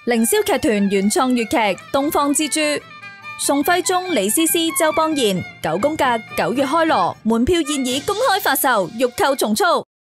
凌霄劇團原創粵劇《東方之珠》，宋徽宗、李師師、周邦彥，9宮格9月開鑼，門票現已公開發售，欲購從速。